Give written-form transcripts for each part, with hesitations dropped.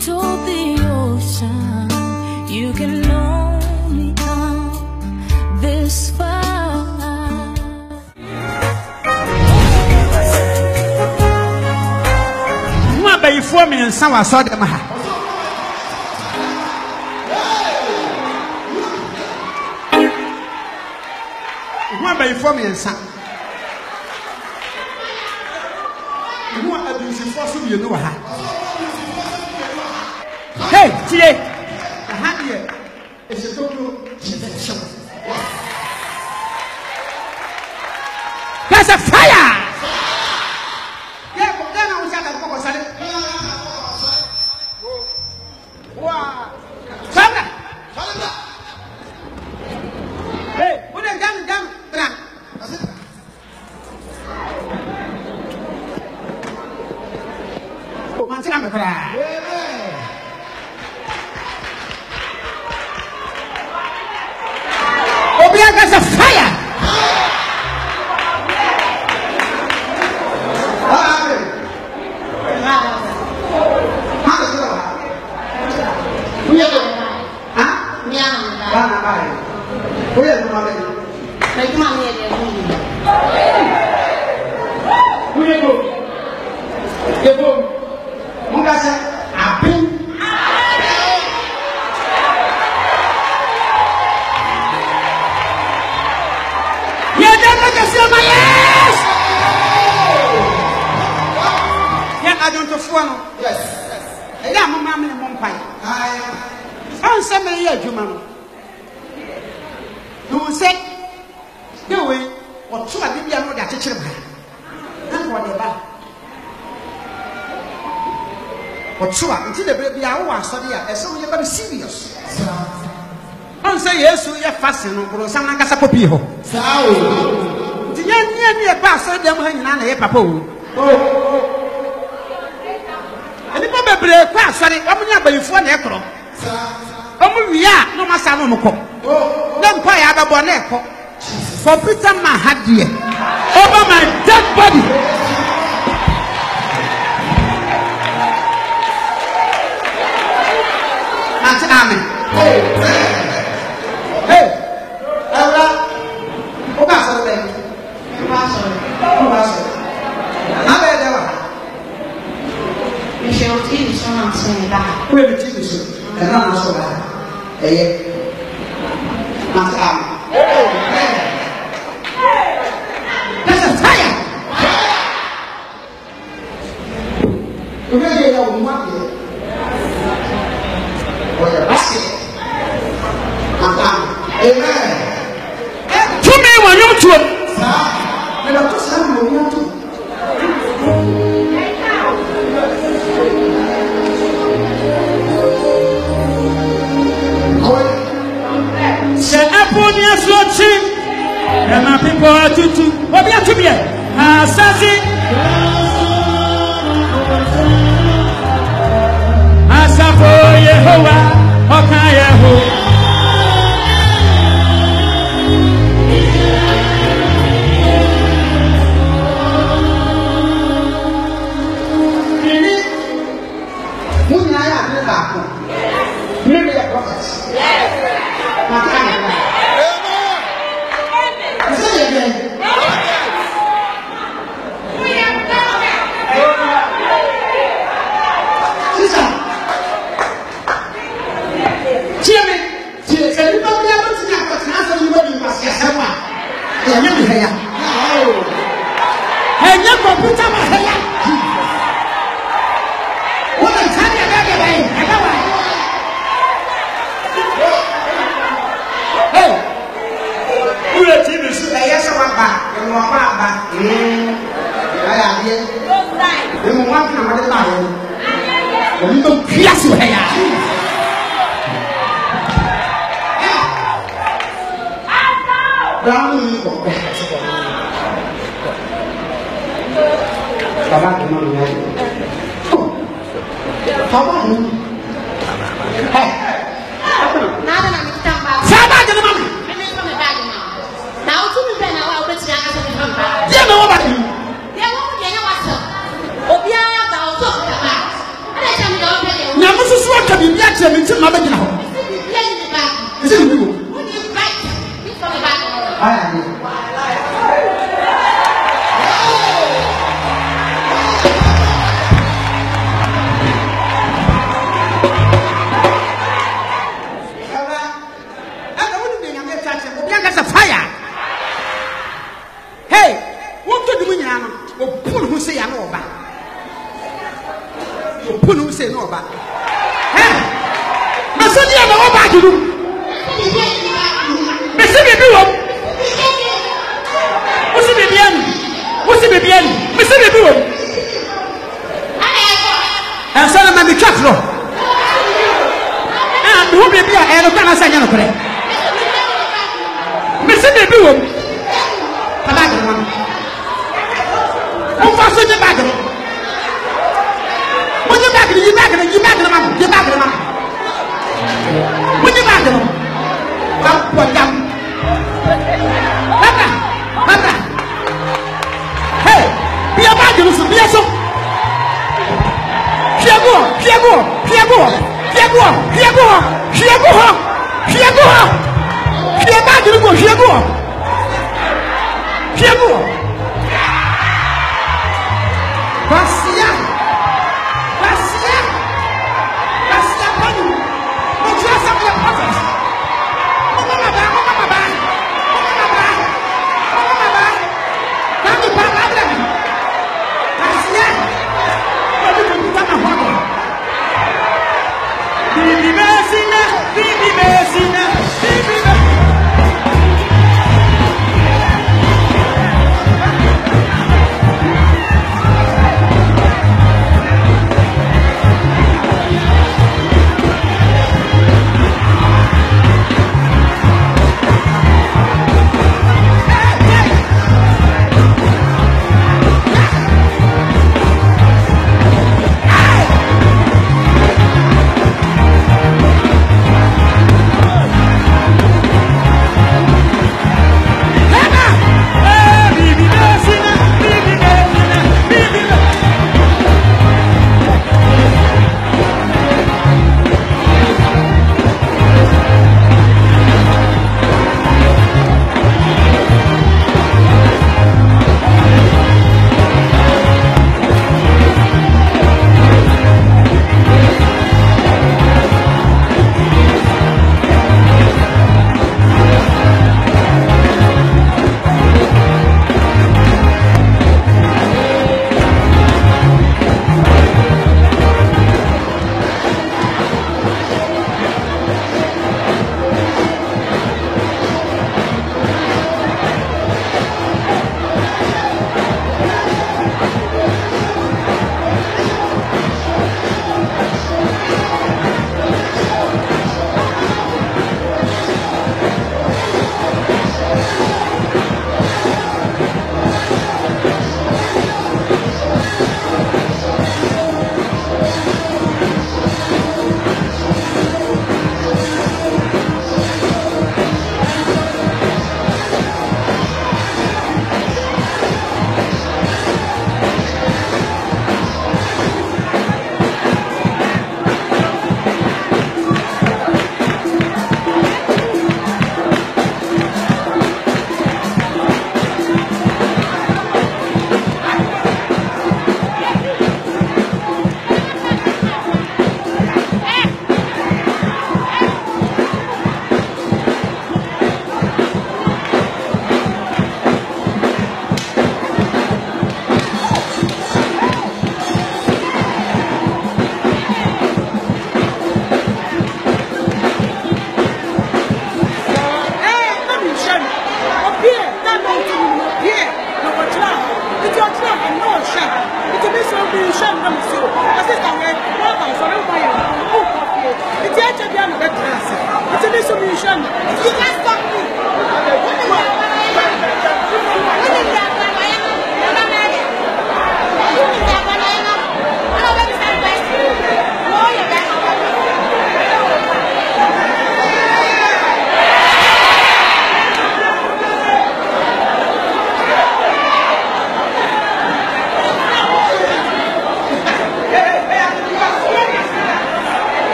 to the ocean, you can only come this far. For me and some I saw them. One by for me and some. You want to do this for some, you know. Hey, T.A. the hand here is a total. There's a fire! Yeah, but then I was at the focus. Wow! Hey, put them down. Oh, man, I'm a cry. There's a fire! Yes. Yeah, Mamma and Mompine. I'm some year, Juman. You say, no way, or two of you are not a teacher. And what about? Or two until the baby hour study as so very serious. I'm say yes, you are fastened or some like a sapopio. The young near pastor, them hanging on a papo. Sorry, I'm not by phone. We are no Masano. Then quite have a bonnet for Peter Mahadi over my dead body. That's Amen. Hey, Ella, where the TV and not so bad. That's a fire. Really, I want it. For the basket. Amen. 2 men were not to it. And I took some of you. And my people are to what we have to be assassin. Asafo Yehovah, Okayeho. Maybe a prophet. Yes. kyerɛ me nti ma bɛgyina hɔ ɛsɛ ne wo fire. Hey, what do you mean? You pull who say I know about. You pull who say no about. Hey, I said you know about you. What's the baby? What's the baby? What's the baby? What's the baby? And so I'm be careful. And who baby? I don't know. Say no correct. Missy baby wom. Tabag no. O fa so ni bag no. Mo ni bag no mam. Mo ni bag no. Wa po jam. Baba. Hey, bi bag no so, bi so. Fiago. Basia panu. No trust of the prophets. Mama. Kami papa dem. Basia. Kami buta na hodo. Bibi mesina.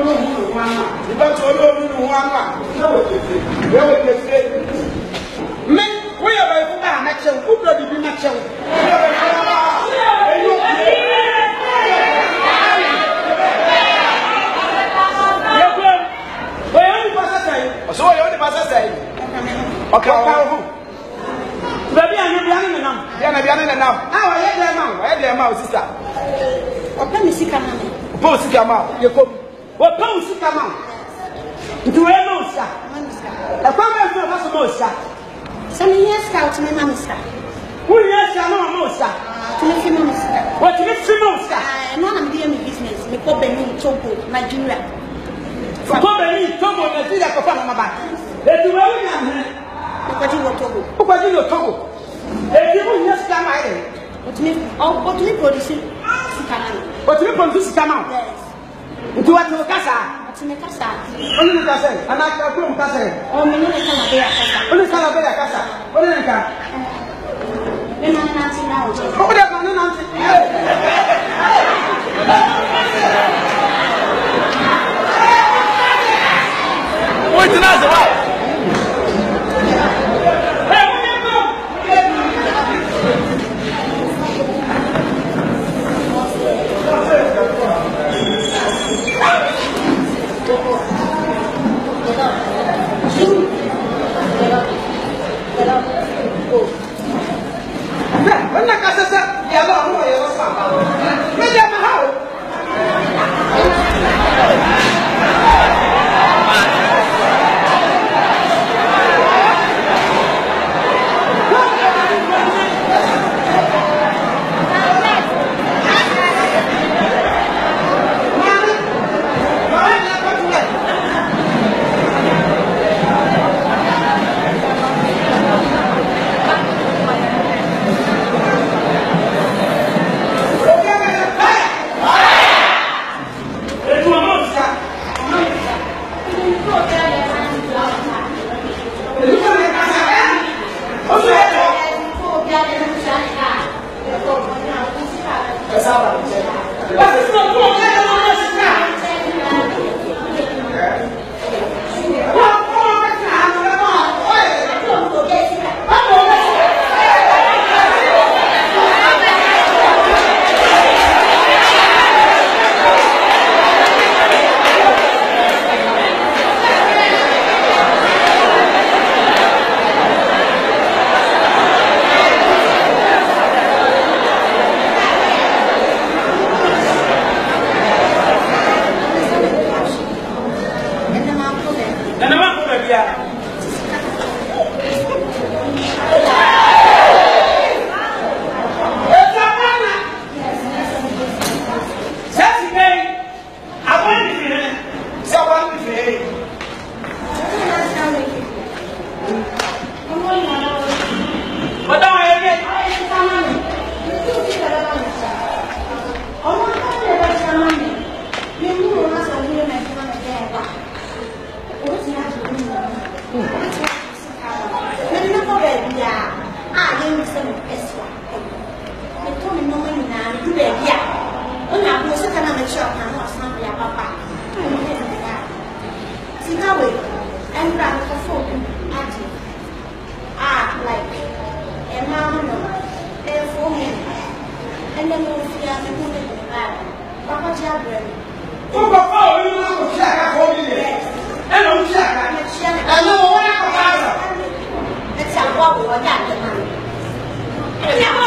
we are by Nacho, who bloody be Nacho. So I only pass a say. Okay, baby, I'm not enough. How I had their mouth, sister. What can you see come out? Post come out. You come. What post come out? Do a monster. A promise of us, monster. Some years out to my monster. Who yes, I know a monster. To make him monster. What is the monster? I know I'm doing business. Me go Benin, Togo, Nigeria. For Benin, Togo, Nigeria, for my back. Let's do it. What do you Togo? If you just come out, what do you produce? What do you produce? Come out. Yes. Do what to Casa? To make us only the Casa, and I can come Casa. Oh, me, only Calabella Casa. What did I come? Oh, that's not what's another one? When the casa said, "Yeah, no, Yeah.